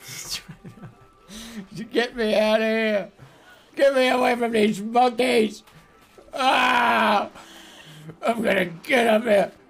Get me out of here. Get me away from these monkeys. Ah! I'm gonna get up here.